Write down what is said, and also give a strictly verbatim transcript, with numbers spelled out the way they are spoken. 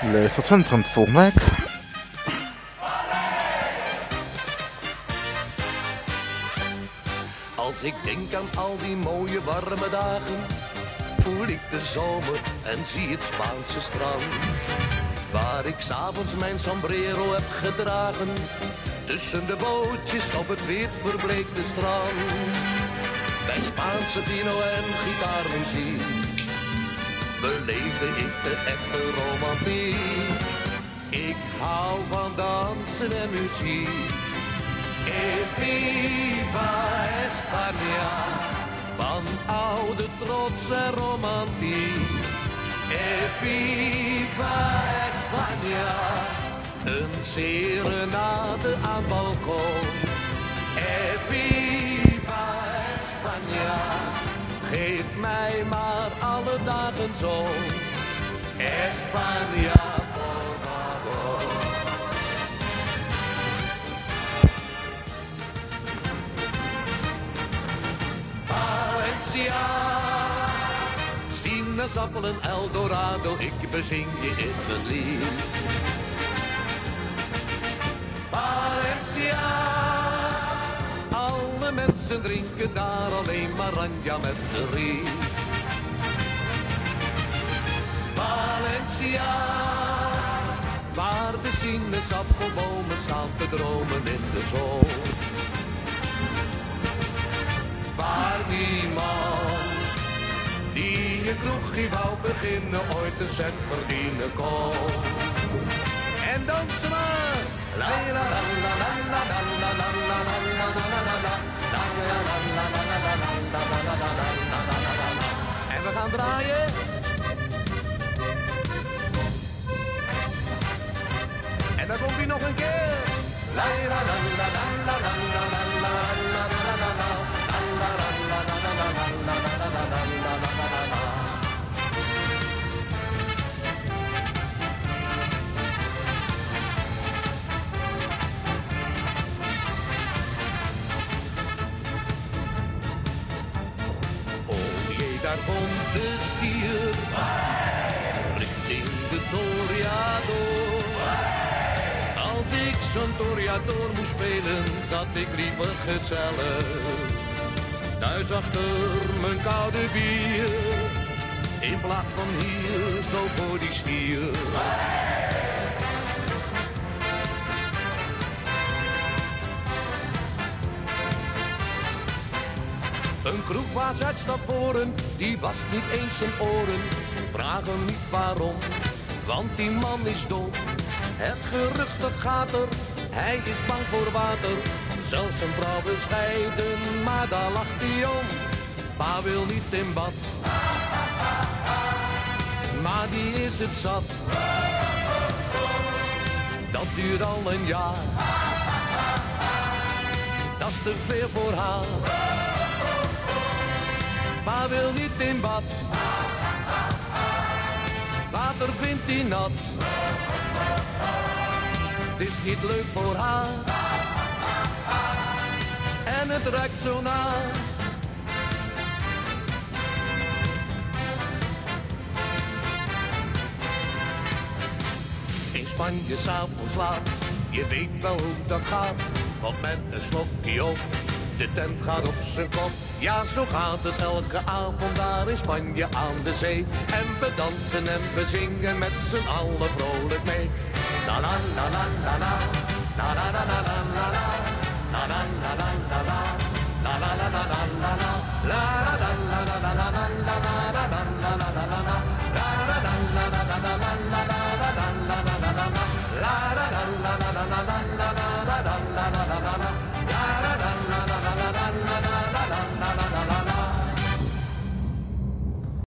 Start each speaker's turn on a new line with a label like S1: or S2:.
S1: Leefcentrum Volmek.
S2: Als ik denk aan al die mooie warme dagen, voel ik de zomer en zie het Spaanse strand. Waar ik 's avonds mijn sombrero heb gedragen, tussen de bootjes op het wit verbleekte strand. Bij Spaanse vino en gitaarmuziek beleefde ik de echte romantiek. Ik hou van dansen en muziek. E viva España, van oude trots en romantiek. E viva España, een serenade aan balkon. E viva España, geef mij maar alle dagen zon. España, por favor. Valencia, sinaasappelen Eldorado, ik bezing je in mijn lied. Valencia, alle mensen drinken daar alleen maar ranja met de riet. Valencia, waar de sinaasappelbomen staan te dromen in de zon. Waar niemand die een kroegje wou beginnen ooit een cent verdienen kon. En dansen maar! La la la la la la la la la la la la la la la. En we gaan draaien. En dan komt hij nog een keer. La la la la la la la la la la la la la. Oh jee, daar komt de stier richting de Toreador. Als ik zo'n Toreador moest spelen, zat ik liever gezellig thuis achter mijn koude bier, in plaats van hier zo voor die stier. Een kroegbaas uit Stavoren, die was niet eens zijn oren. Vraag hem niet waarom, want die man is dom. Het gerucht dat gaat er, hij is bang voor water. Zelfs zijn vrouw wil scheiden, maar daar lacht hij om. Pa wil niet in bad, maar die is het zat. Dat duurt al een jaar, dat is te veel voor haar. Pa wil niet in bad, water vindt hij nat. Het is niet leuk voor haar, en het ruikt zo naar. In Spanje s'avonds laat, je weet wel hoe dat gaat. Want met een slokje op, de tent gaat op zijn kop. Ja, zo gaat het elke avond daar in Spanje aan de zee. En we dansen en we zingen met z'n allen vrolijk mee. La la la la la la, la la la la la la. La la la la la la, la la la la la la la. La la la la la la la la la la la la la la. La la la la la la la la la la la la la la la. La la la la la la la la la.